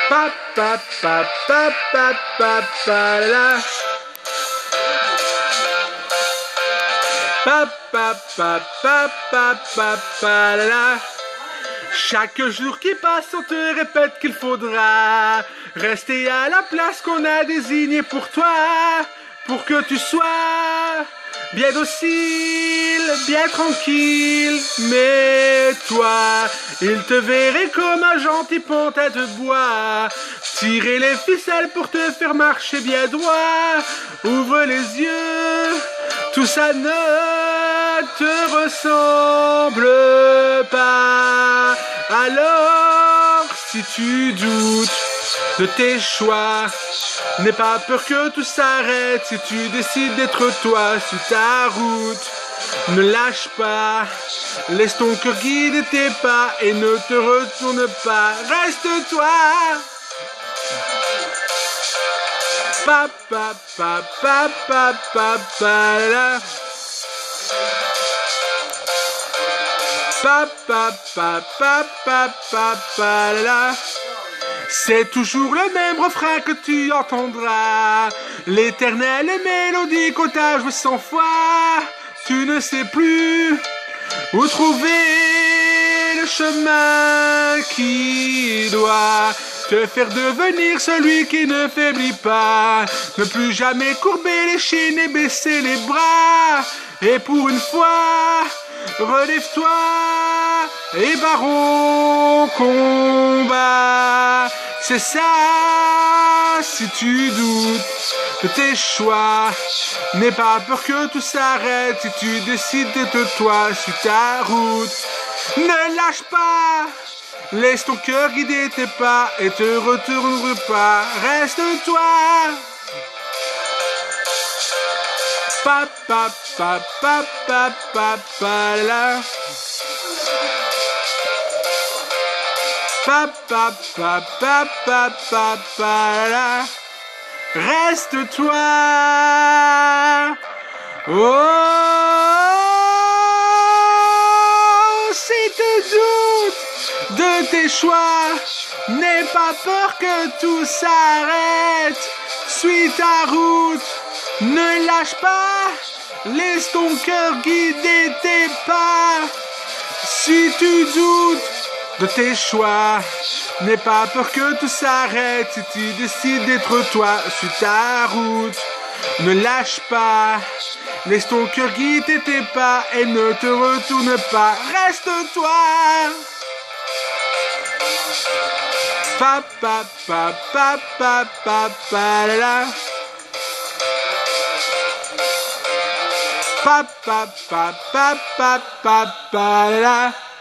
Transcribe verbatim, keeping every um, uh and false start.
Pa pa pa pa pa pa pa la. Pa pa pa pa pa pa pa la. Chaque jour qui passe, on te répète qu'il faudra rester à la place qu'on a désignée pour toi, pour que tu sois bien docile, bien tranquille. Mais toi, il te verrait comme un gentil pantin de bois, tirer les ficelles pour te faire marcher bien droit. Ouvre les yeux, tout ça ne te ressemble pas. Alors, si tu doutes de tes choix, n'aie pas peur que tout s'arrête. Si tu décides d'être toi sur ta route, ne lâche pas, laisse ton cœur guider tes pas et ne te retourne pas, reste toi. Pa pa pa pa pa pa pa la. Pa pa pa pa pa pa pa la. C'est toujours le même refrain que tu entendras, l'éternelle mélodie qu'on t'a jouée cent fois. Tu ne sais plus où trouver le chemin qui doit te faire devenir celui qui ne faiblit pas. Ne plus jamais courber les chaînes et baisser les bras. Et pour une fois, relève-toi et barre combat. C'est ça, si tu doutes de tes choix, n'aie pas peur que tout s'arrête. Si tu décides d'être toi sur ta route, ne lâche pas, laisse ton cœur guider tes pas et te retourne pas, reste toi. Pa pa pa pa pa pa pa la. Pa pa pa pa pa pa pa la. Reste toi. Oh, si tu doutes de tes choix, n'aie pas peur que tout s'arrête. Suis ta route, ne lâche pas, laisse ton cœur guider tes pas. Si tu doutes de tes choix, n'aie pas peur que tout s'arrête. Si tu décides d'être toi sur ta route, ne lâche pas, laisse ton cœur guider tes pas et ne te retourne pas, reste toi. Pa pa pa pa pa pa pa la. Pa pa pa pa pa pa pa la.